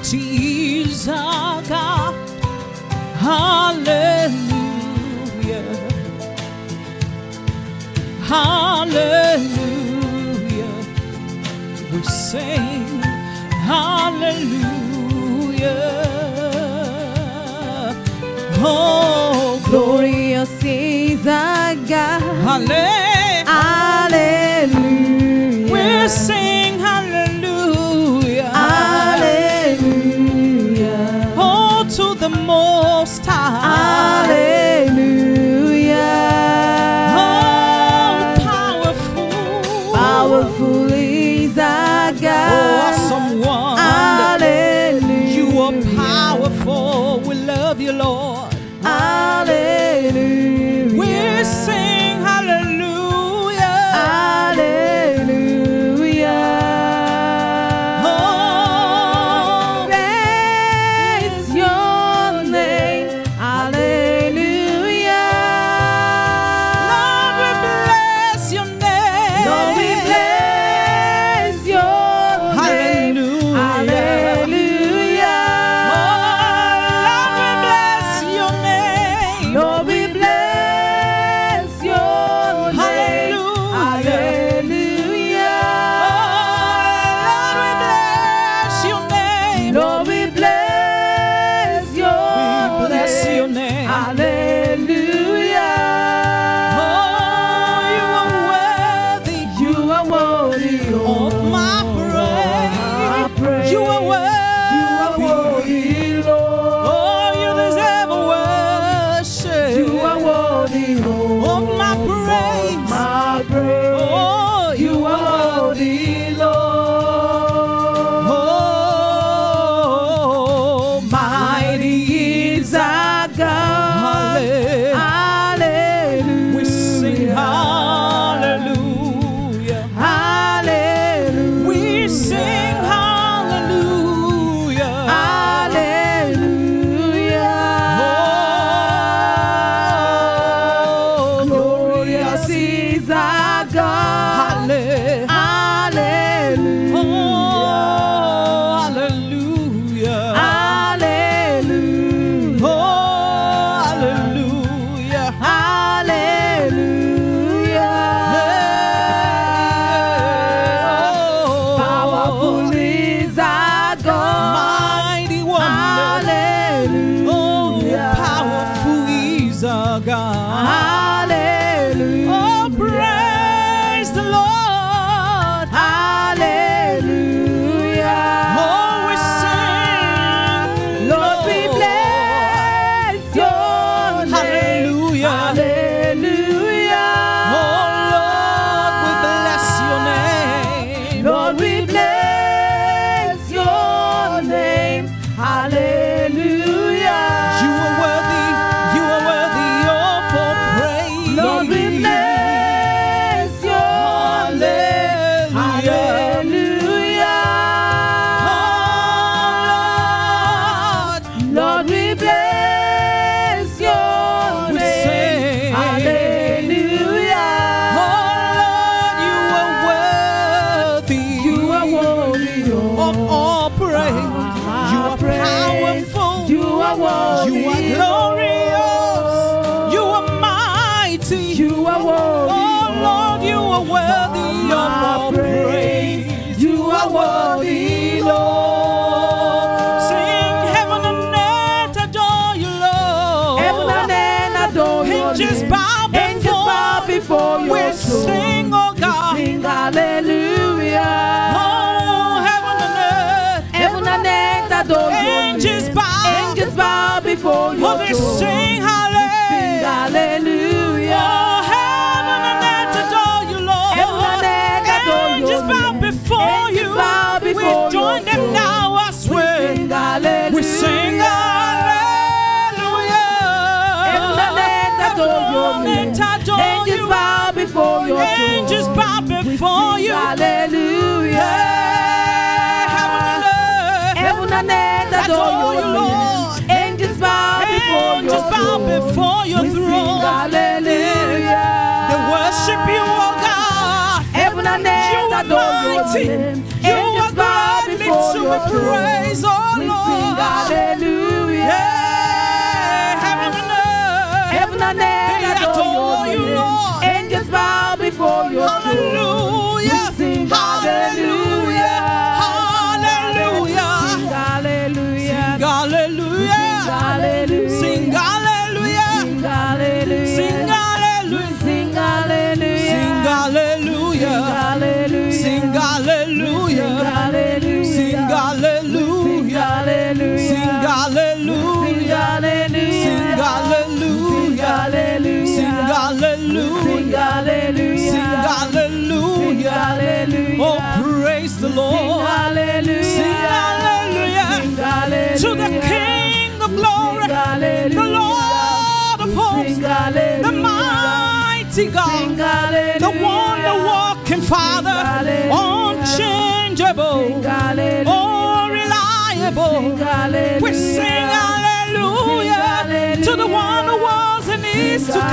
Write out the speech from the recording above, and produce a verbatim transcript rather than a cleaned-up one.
Mighty is our God. Hallelujah. Hallelujah. We sing hallelujah. Oh, glorious is our God. Hallelujah. Hallelujah. We sing hallelujah. Hallelujah. Oh, to the Most High. Hallelujah. Oh, powerful. Powerful is our God. Oh, awesome one. Hallelujah. You are powerful. We love you, Lord. Hallelujah. We sing hallelujah. Hallelujah. Oh, praise your name. Hallelujah. Lord, we bless your name. Lord, we bless your name. Hallelujah. Hallelujah. Lord, we bless your name. Lord, we bless your name. Hallelujah. Lord, we bless your We bless name. your name. Hallelujah. Oh, you are worthy. You are worthy Of my praise. You are worthy. You are worthy, Lord. Oh, you deserve worship. You are worthy, Lord. Of my praise. My praise. Oh, You are worthy, Lord. Oh, Mighty is our God. Hallelujah. We sing hallelujah. Hallelujah. We sing hallelujah. Hallelujah. Oh, Glorious is our God. Halle- Hallelujah. Oh, hallelujah. Hallelujah. Oh, hallelujah. Hallelujah. Powerful is our God. Mighty wonder. Oh, Hallelujah. powerful is our God. Hallelujah. Oh, praise the Lord. Hallelujah. Oh, we sing. Lord, we bless your name. Hallelujah. Hallelujah. Oh, Lord, we bless your name. Lord, we bless your name. Hallelujah. You are worthy. You are worthy of all praise. Lord, we bless your name. Hallelujah. Oh, Lord. Lord, we bless your We name. sing. Hallelujah. Oh, Lord, you are worthy. You are worthy, Lord. Of all praise. You are Praise. powerful. You are worthy. You are glorious. You are mighty. You are worthy. Oh, Lord, you are worthy of all praise. You are worthy, Lord. Sing heaven and earth adore you, Lord. Heaven and earth adore your Angels name. bow Angels before. bow before your We throne. sing, oh God. We sing hallelujah. Oh, heaven and earth. Heaven and earth adore your Angels name. bow. Angels bow before your Oh, we throne. sing Sing hallelujah. hallelujah. Oh, heaven and earth adore you, Lord. Heaven and earth adore your Angels bow name. before Angels you. bow before We join your them throne. now, I We swear. sing hallelujah. We sing hallelujah. Heaven and earth adore your Heaven name. and earth adore Angels you. bow before your throne. Angels bow We before sing you. hallelujah. Heaven and earth. Heaven and earth adore Adore your you, name. Lord. Angels bow before your Angels bow throne. before your We sing throne. hallelujah. They worship you, oh God. Heaven and earth You are adore your mighty. name. You Angels are bow greatly before to your be throne. praised, oh We Lord. and They earth adore you, name. Lord. Angels bow before your throne. Hallelujah. We sing Hallelujah. Hallelujah. Sing hallelujah. Hallelujah. Sing hallelujah. Sing hallelujah. Sing hallelujah. Sing hallelujah. Sing hallelujah. Sing hallelujah. Sing hallelujah. Sing hallelujah. Sing hallelujah. Sing hallelujah. Sing hallelujah. Sing hallelujah. Oh, praise the Lord. Sing hallelujah to the King of glory, the Lord of hosts, the mighty God, the wonder-working Father, unchangeable, oh, reliable. We sing hallelujah to the one who was and is to